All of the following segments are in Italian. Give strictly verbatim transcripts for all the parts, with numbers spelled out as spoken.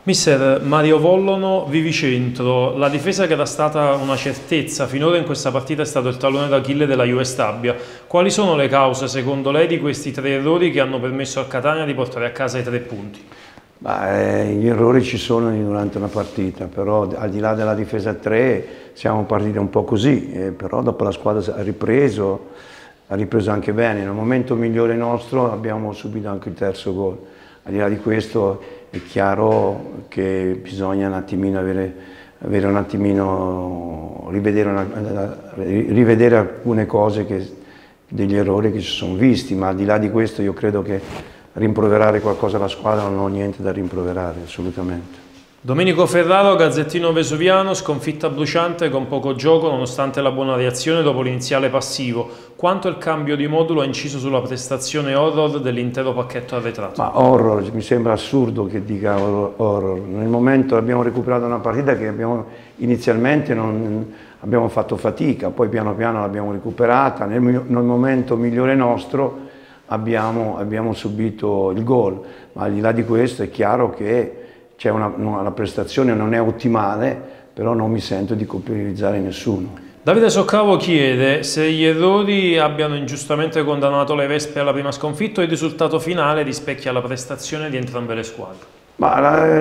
Mister Mario Vollono, Vivicentro, la difesa che era stata una certezza finora in questa partita è stato il tallone d'Achille della Juve Stabia. Quali sono le cause secondo lei di questi tre errori che hanno permesso al Catania di portare a casa i tre punti? Beh, gli errori ci sono durante una partita, però al di là della difesa tre siamo partiti un po' così, eh, però dopo la squadra ha ripreso, ha ripreso anche bene. Nel momento migliore nostro abbiamo subito anche il terzo gol. Al di là di questo è chiaro che bisogna un attimino avere, avere un attimino, rivedere, una, rivedere alcune cose, che, degli errori che si sono visti, ma al di là di questo io credo che rimproverare qualcosa alla squadra non ho niente da rimproverare, assolutamente. Domenico Ferraro, Gazzettino Vesuviano, sconfitta bruciante con poco gioco nonostante la buona reazione dopo l'iniziale passivo. Quanto il cambio di modulo ha inciso sulla prestazione horror dell'intero pacchetto arretrato? Ma horror, mi sembra assurdo che dica horror. Nel momento abbiamo recuperato una partita che abbiamo, inizialmente non, abbiamo fatto fatica, poi piano piano l'abbiamo recuperata. Nel, nel momento migliore nostro abbiamo, abbiamo subito il gol, ma al di là di questo è chiaro che c'è una, una, la prestazione non è ottimale, però non mi sento di colpevolizzare nessuno. Davide Soccavo chiede se gli errori abbiano ingiustamente condannato le Vespe alla prima sconfitta o il risultato finale rispecchia la prestazione di entrambe le squadre. Ma la,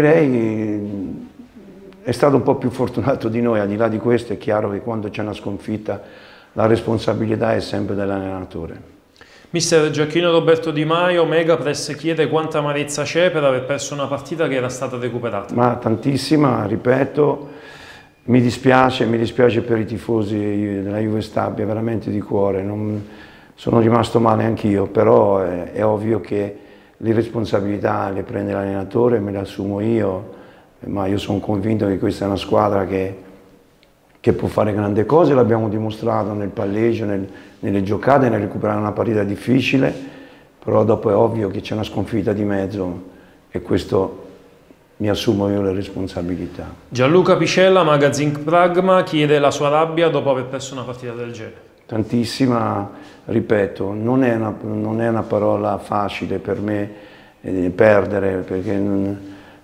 direi è stato un po' più fortunato di noi. Al di là di questo è chiaro che quando c'è una sconfitta la responsabilità è sempre dell'allenatore. Mister Giacchino Roberto Di Maio, Megapress chiede quanta amarezza c'è per aver perso una partita che era stata recuperata. Ma tantissima, ripeto, mi dispiace, mi dispiace per i tifosi della Juve Stabia, veramente di cuore, non, sono rimasto male anch'io, però è, è ovvio che le responsabilità le prende l'allenatore, me le assumo io, ma io sono convinto che questa è una squadra che che può fare grandi cose, l'abbiamo dimostrato nel palleggio, nel, nelle giocate, nel recuperare una partita difficile, però dopo è ovvio che c'è una sconfitta di mezzo e questo mi assumo io le responsabilità. Gianluca Picella, Magazine Pragma, chiede la sua rabbia dopo aver perso una partita del genere. Tantissima, ripeto, non è una, non è una parola facile per me eh, perdere, perché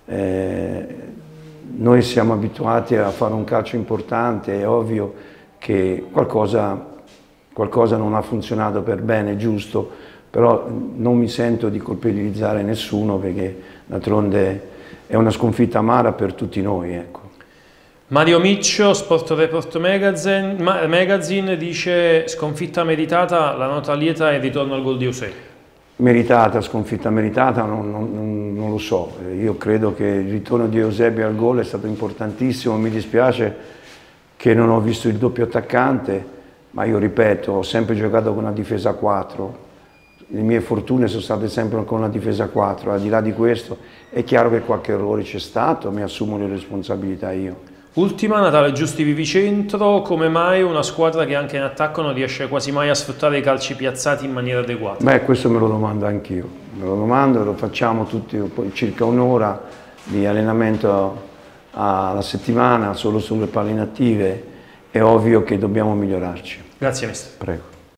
eh, noi siamo abituati a fare un calcio importante, è ovvio che qualcosa, qualcosa non ha funzionato per bene, giusto, però non mi sento di colpevolizzare nessuno perché d'altronde è una sconfitta amara per tutti noi. Ecco. Mario Miccio, Sport Report Magazine, Magazine dice sconfitta meritata, la nota lieta e il ritorno al gol di Eusebio. Meritata, sconfitta meritata, non, non, non lo so. Io credo che il ritorno di Eusebio al gol è stato importantissimo. Mi dispiace che non ho visto il doppio attaccante, ma io ripeto, ho sempre giocato con una difesa a quattro. Le mie fortune sono state sempre con una difesa a quattro. Al di là di questo è chiaro che qualche errore c'è stato, mi assumo le responsabilità io. Ultima, Natale Giusti Vivicentro, come mai una squadra che anche in attacco non riesce quasi mai a sfruttare i calci piazzati in maniera adeguata? Beh, questo me lo domando anch'io, me lo domando, lo facciamo tutti, circa un'ora di allenamento alla settimana, solo sulle palle inattive, è ovvio che dobbiamo migliorarci. Grazie mister. Prego.